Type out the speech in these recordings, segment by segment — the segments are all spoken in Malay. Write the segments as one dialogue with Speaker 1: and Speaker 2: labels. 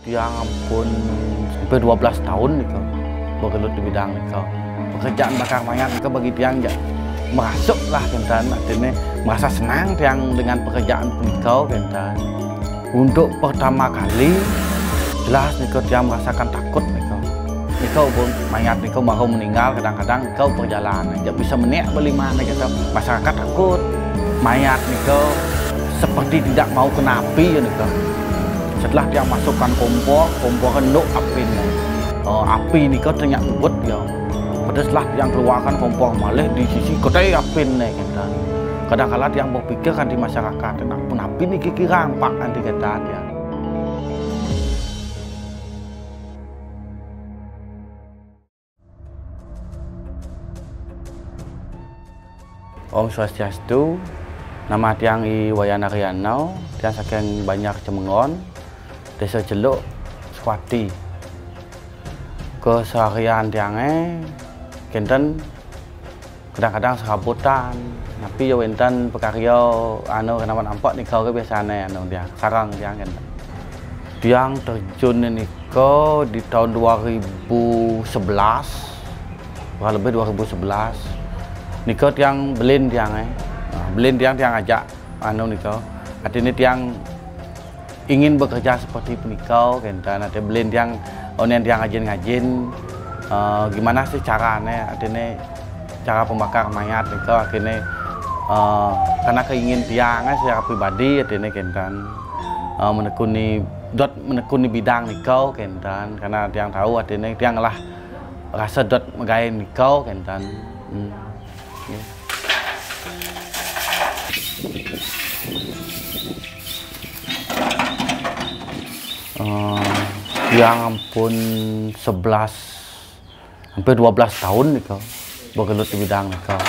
Speaker 1: Tiang ampun sampai 12 tahun nih kau bergelut di bidang nih kau. Pekerjaan bakar mayat nih kau bagi tiang ya merasuk lah kentan, artinya merasa senang tiang dengan pekerjaan kau kentan. Untuk pertama kali jelas nih kau tiang merasakan takut nih kau. Nih kau mayat nih kau baru meninggal, kadang-kadang kau perjalanan ya bisa menek beli mana gitu. Masyarakat takut mayat nih kau seperti tidak mau kena api ya nih kau. Setelah dia masukkan kompor renduk api nih. Api ini kau ternyata buat ya. Pada setelah dia keluarkan kompor malah di sisi kotai api nih kita. Kadang-kadang dia berpikir kan di masyarakat, pun api ini kira rampak nanti kita dia. Om Swastiastu, nama tiang i Wayana Rianau, tiang saking banyak cemengon. Desa Celuk, Swati. Keseharian tiangnya, kenten kadang-kadang serabutan. Tapi ya wenten pekarya anu kenawan ampak nih kau kebiasaannya anu tiang sarang tiang kenten. Tiang terjun ini kau di tahun 2011, kurang lebih 2011. Niko tiang belin tiangnya, belin tiang ajak anu niko. Artinya tiang ingin bekerja seperti penikau, kenta nanti belin tiang onen tiang ngajin gimana sih caranya, artinya cara pembakar mayat niko akhirnya karena keingin tiangnya secara pribadi artinya kentan menekuni bidang nikau kentan karena tiang tahu artinya tiang lah rasa dot megay nikau kentan. Yang ampun 11 hampir 12 tahun nih kau bergelut di bidang nih kau.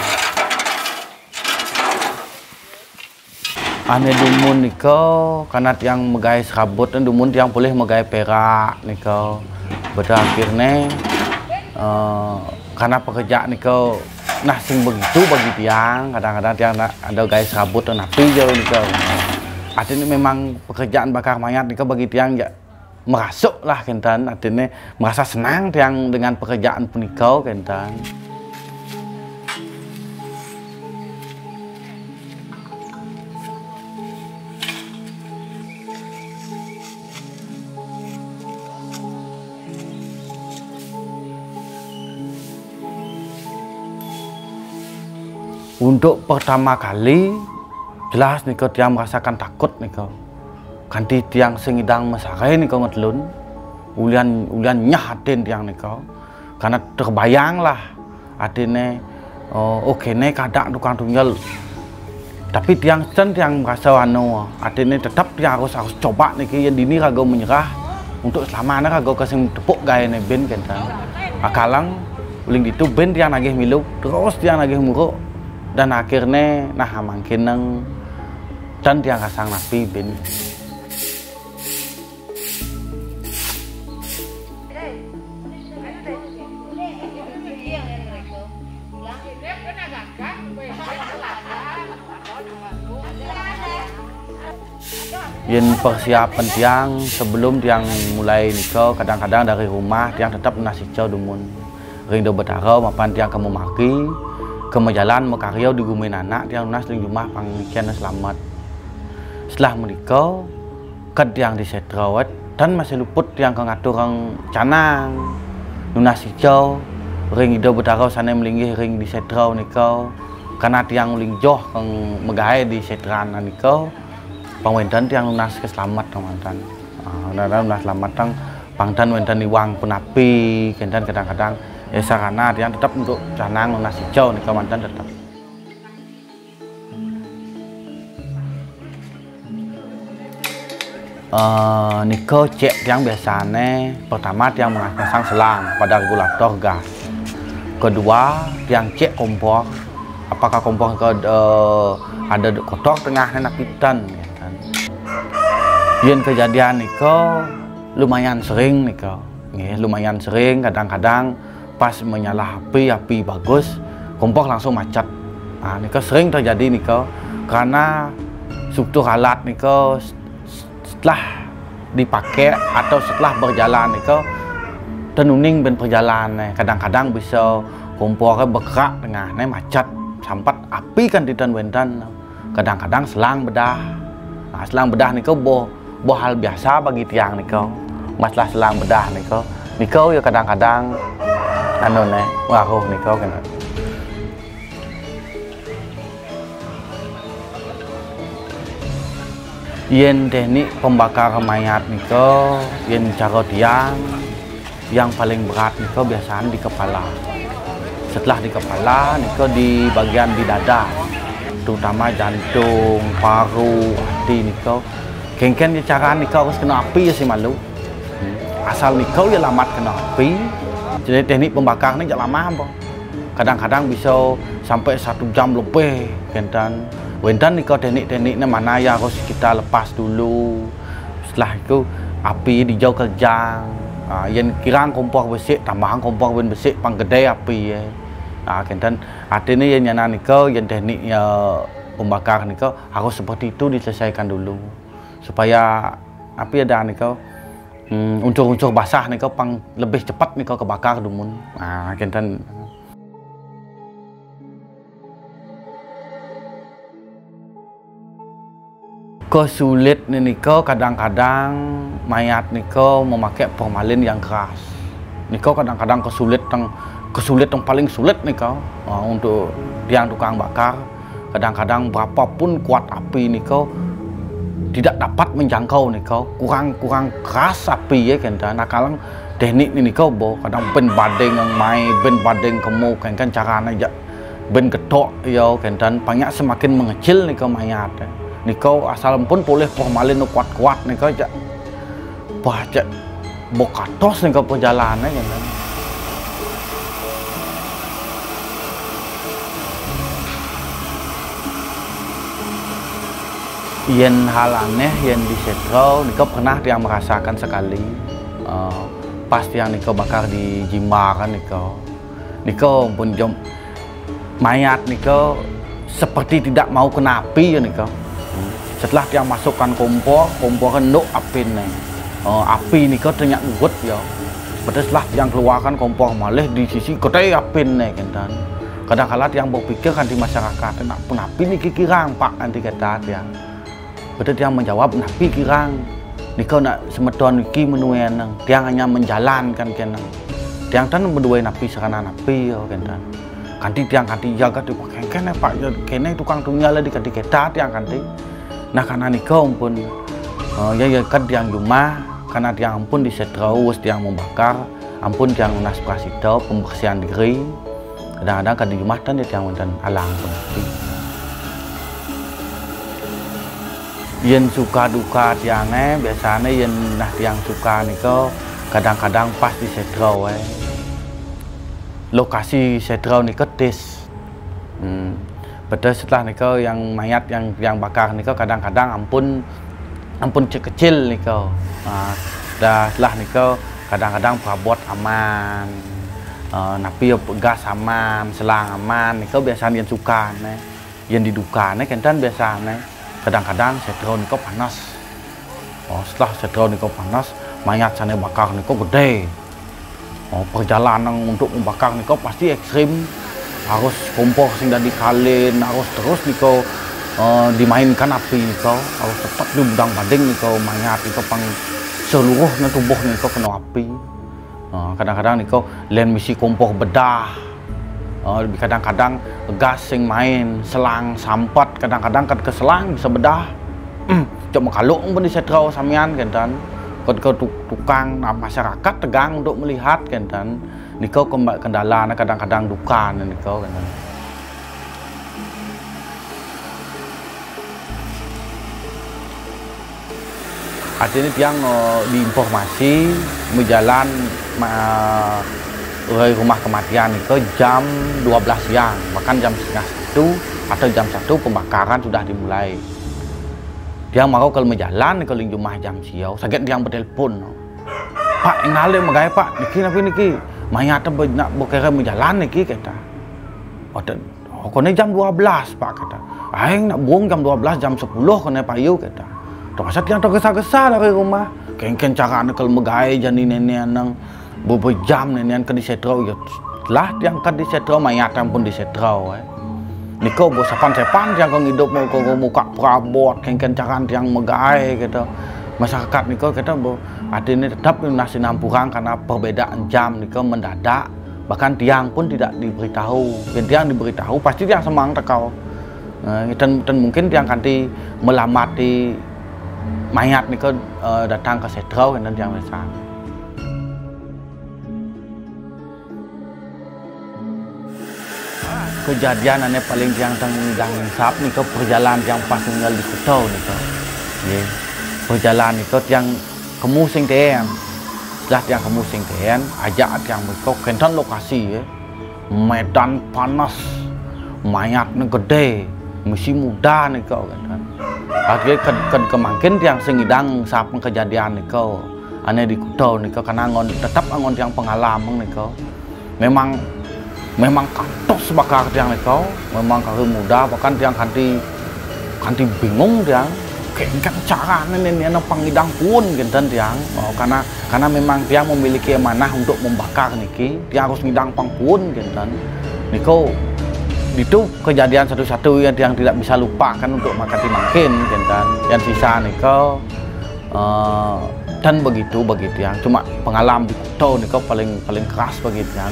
Speaker 1: Ane dumun nih kau karena tiang megai serabut dan dumun tiang boleh megai perak nih kau. Berakhirnya karena pekerjaan nih kau nah sing begitu bagi tiang kadang-kadang tiang ada gaya serabut dan api jauh nih kau. Artinya memang pekerjaan bakar mayat nih kau bagi tiang ya merasuk lah kentan, artinya merasa senang tiang dengan pekerjaan penikau kentan. Untuk pertama kali jelas nih kau tiang merasakan takut nih kau. Kanti tiang sengidang masarai nih kau ngetelun, ulian nyahatin tiang nih kau, karena terbayang lah, artinya oke nih kadang tukang tunggal, tapi tiang merasa anu, artinya tetap tiang harus coba nih yang dini kagau menyerah untuk selamanya kagau kasih tepuk gaya nih ben kan, akalang uling itu ben tiang nagih milu, terus tiang nagih muruk, dan akhirnya nah makin nang dan tiang kasang napi ben. Yen persiapan tiang sebelum tiang mulai nikah kadang-kadang dari rumah tiang tetap nasi cow dumun ring do betaro mapan tiang kamu maki ke jalan mekaryo di gumin anak tiang lunas di rumah pangkian selamat setelah menikah kan tiang disetrawat dan masih luput tiang ke ngatur orang canang lunas cow ring do betaro sana melinggih ring disetraw nikah karena tiang uling joh kang megahe di setran nikah pangwentan tiang lunas keselamat teman-teman. Lunas selamat tang pangtan wentan iwang penapi kentan kadang-kadang sarana tiang tetap untuk canang lunas hijau nih kamantan tetap. Niko cek tiang biasanya pertama tiang mengasang selang pada regulator gas. Kedua tiang cek kompor apakah kompor ada kotor tengahnya napitan. Yen kejadian niko lumayan sering niko, lumayan sering kadang-kadang pas menyala api bagus kompor langsung macet. Nah, niko sering terjadi niko karena struktur alat niko setelah dipakai atau setelah berjalan niko tenuning ben perjalanan kadang-kadang bisa kompornya bergerak tengah macet sampai api kan di wentan kadang-kadang selang bedah. Nah, selang bedah niko boh hal biasa bagi tiang niko masalah selang bedah niko ya kadang-kadang anu waruh niko kan. Yen teknik pembakaran mayat niko, yen cara tiang yang paling berat niko biasanya di kepala. Setelah di kepala niko di bagian di dada, terutama jantung, paru, hati niko. Kengken cara niko harus kena api ya si malu. Asal niko ya lamat kena api. Jadi teknik pembakaran ini jangan lama, kadang-kadang bisa sampai 1 jam lebih, kentan. Wentan niko teknik-tekniknya mana ya harus kita lepas dulu. Setelah itu api dijauh keljang. Yang kirang kompor besik tambahan kompor ben besik pang gede api ya. Kentan artinya yang nyana niko yang tekniknya pembakar niko harus seperti itu diselesaikan dulu supaya api ada niko unsur-unsur basah niko pang lebih cepat niko kebakar dumun. Kentan kesulit niko kadang-kadang mayat niko memakai formalin yang keras. Niko kadang-kadang kesulit yang paling sulit niko untuk tiang tukang bakar. Kadang-kadang berapapun kuat api niko tidak dapat menjangkau niko kurang keras api ya kan. Nah kalau teknik niko kadang ben badeng yang mai ben badeng kemu kan caranya aja ben ketok ya kan banyak semakin mengecil niko mayat. Niko asal pun boleh formalin kuat-kuat niko aja baca bokatos niko perjalanan ya kan. Yen hal aneh yang di Setro niko pernah yang merasakan sekali pas yang niko bakar di Jimbar kan niko pun jom mayat niko seperti tidak mau kena api ya niko. Setelah dia masukkan kompor kenduk api nih. Api ini kau ternyata gut ya. Pada setelah yang keluarkan kompor malah di sisi kota api nih kan. Kadang-kadang yang berpikir kan di masyarakat, nak pun api ni kirang pak nanti kata dia. Pada dia menjawab napi kirang. Ni kau nak semeton ki menuan nang. Dia hanya menjalankan kan. Dia tan berdua napi sarana napi ya kan. Kanti tiang kanti jaga tu kan pak kene tukang tunggal di kanti kata tiang kanti. Nah karena niko pun ya kan tiang rumah karena tiang ampun di setraus tiang membakar ampun tiang lunas prasito pembersihan diri kadang-kadang kan di rumah tan dia tiang dan alang pun yen suka duka tiangnya biasanya yen nah tiang suka niko kadang-kadang pas di setrau lokasi setrau niko tes betul setelah niko yang mayat yang bakar niko kadang-kadang ampun kecil niko. Setelah niko kadang-kadang perabot aman, napi gas aman, selang aman niko biasanya yang suka yang diduka kentan biasanya kadang-kadang setro niko panas. Setelah setro niko panas mayat sana bakar niko gede. Perjalanan untuk membakar niko pasti ekstrim. Harus kompor sing dah dikalin, harus terus niko dimainkan api niko, harus tetap di bedang bading niko mayat niko pang seluruh tubuh niko kena api. Kadang-kadang niko lain misi kompor bedah, kadang-kadang gas sing main, selang sampat, kadang-kadang kan ke selang bisa bedah. Cuma kalau pun di setrau samian kan ke tukang masyarakat tegang untuk melihat kan niko kendala kadang-kadang duka niko kan. Artinya tiang diinformasi berjalan rumah kematian niko jam 12 siang bahkan jam setengah 1 atau jam 1 pembakaran sudah dimulai. Dia mau kalau menjalan kalau rumah jam siau sakit dia bertelepon. Pak ngale magai pak niki mayat nak berkira menjalan niki kata. Kone jam 12 pak kata. Aing nak buang jam 12 jam 10 kone payu kata. Terpaksa tiang tergesa-gesa dari rumah. kengken cara kalau megai jani nenek nang berjam nenek kan disetrau ya lah yang kan disetrau mayat pun disetrau niko bo sapan-sapan yang kau hidup mau kau muka perabot kengken cara yang megai gitu masyarakat niko kita bo ini tetap nasi nampurang karena perbedaan jam niko mendadak bahkan tiang pun tidak diberitahu dan tiang diberitahu pasti tiang semang tekau dan mungkin tiang kanti melamati mayat niko datang ke setrau dan tiang besar. Kejadian aneh paling tiang tenggang sap niko perjalanan yang pas tinggal di Kutau niko perjalanan niko tiang kemusing ten setelah tiang kemusing ten ajak tiang niko kentan lokasi medan panas mayat gede masih muda niko kan akhirnya kemangkin tiang sengidang sap kejadian niko aneh di Kutau niko karena ngon tetap ngon tiang pengalaman niko memang kantos bakar tiang niko memang kalau muda bahkan tiang kanti bingung tiang kengkang cara nenek pangidang pun genten tiang karena memang tiang memiliki amanah untuk membakar niki tiang harus ngidang pang pun genten niko itu kejadian satu-satu yang tiang tidak bisa lupakan untuk makati makin genten yang sisa niko dan begitu yang cuma pengalaman di Kutau niko paling keras bagi tiang.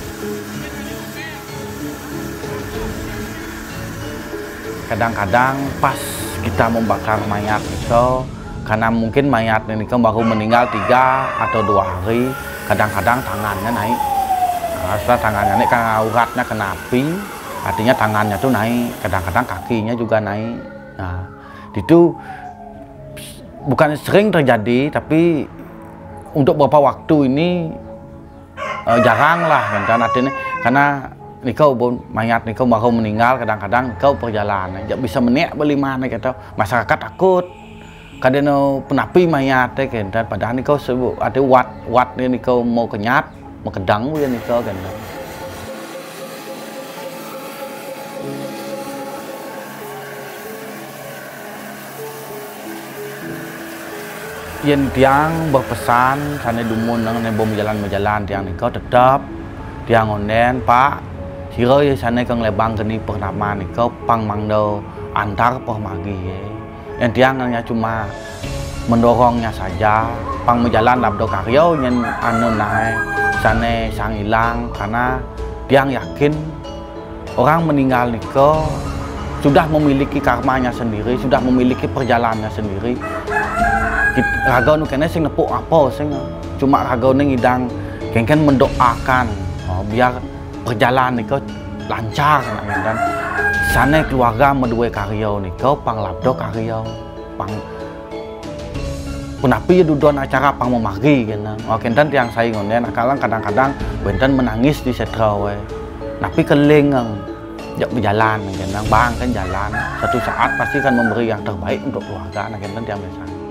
Speaker 1: Kadang-kadang pas kita membakar mayat itu karena mungkin mayat ini baru meninggal 3 atau 2 hari kadang-kadang tangannya naik setelah tangannya naik karena uratnya kena api artinya tangannya tuh naik kadang-kadang kakinya juga naik nah itu bukan sering terjadi tapi untuk beberapa waktu ini jarang lah kan artinya karena niko mayat niko baru meninggal kadang-kadang niko perjalanan tidak bisa menek beli mana gitu masyarakat takut kadang penapi mayat kan padahal niko sebut ada wat niko mau kenyat mau kedang ya niko kan yang tiang berpesan sana dumun nang nebom jalan tiang niko tetap tiang onden pak Siroi sana kang lebang keni pertama niko pang mangdo antar pemagi yang tiang hanya cuma mendorongnya saja pang menjalan labdo karyo nyen anu naik sana sang hilang karena tiang yakin orang meninggal niko sudah memiliki karmanya sendiri sudah memiliki perjalanannya sendiri ragau nu kene sing nepuk apa sing cuma ragau ning ngidang kengken mendoakan biar perjalanan niko lancar dan sana keluarga medue karyo niko pang labdo karyo pang penapi dudon acara pang memagi kan kenten tiang saing onden kadang-kadang benten menangis di setrau tapi kelengang jak berjalan kan bang kan jalan satu saat pasti kan memberi yang terbaik untuk keluarga kenten tiang biasa